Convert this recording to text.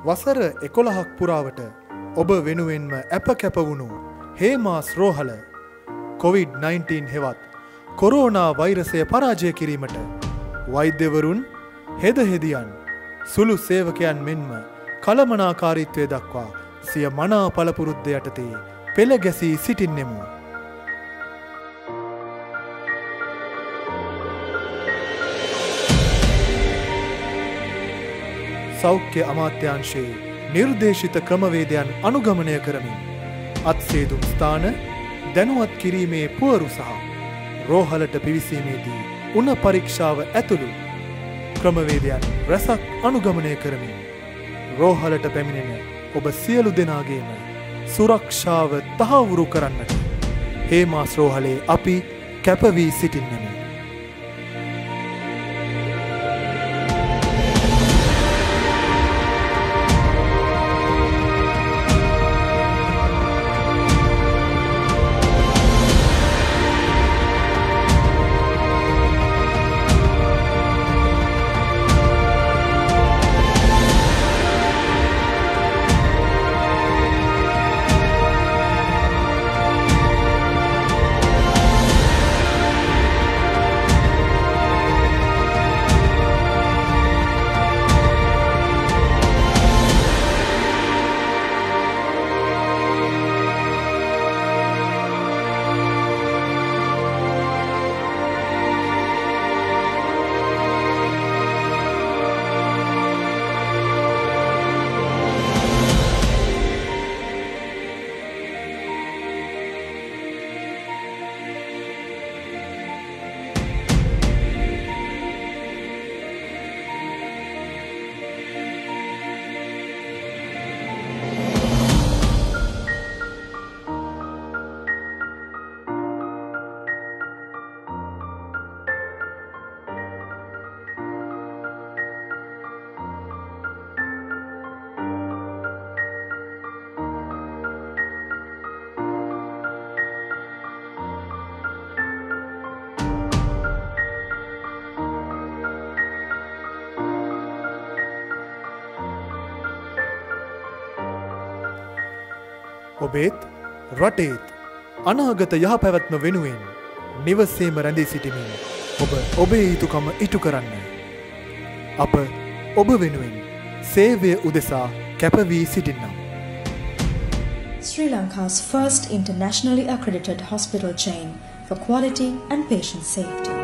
වසර 11ක් පුරාවට ඔබ වෙනුවෙන්ම අප කැප වුණු හේමාස් රෝහල COVID-19 හෙවත් කොරෝනා වෛරසය පරාජය කිරීමට වෛද්‍යවරුන් හෙදහෙදියන් සුළු සේවකයන් මෙන්ම කළමනාකාරීත්වය දක්වා සිය මනා පළපුරුද්ද යටතේ පෙළ ගැසී සිටින්නෙමු. සෞඛ්‍ය අමාත්‍යාංශයේ නිර්දේශිත ක්‍රමවේදයන් අනුගමනය කරමින් අත්සේදුම් ස්ථාන දැනුවත් කිරීමේ පුවරු සහ රෝහලට පිවිසීමේදී උණ පරීක්ෂාව ඇතුළු ක්‍රමවේදයන් රැසක් අනුගමනය කරමින් රෝහලට පැමිණෙන ඔබ සියලු දෙනාගේම සුරක්ෂාව තහවුරු කරන්නට හේමාස් රෝහලේ අපි කැප වී සිටින්නෙමු. ඔබේත් රටේත් අනාගත යහපැවැත්ම වෙනුවෙන් නිවසේම රැඳී සිටිමින් ඔබ ඔබේ යුතුකම ඉටු කරන්න. අප ඔබ වෙනුවෙන් සේවය උදෙසා කැප වී සිටින්නම්. Sri Lanka's first internationally accredited hospital chain for quality and patient safety.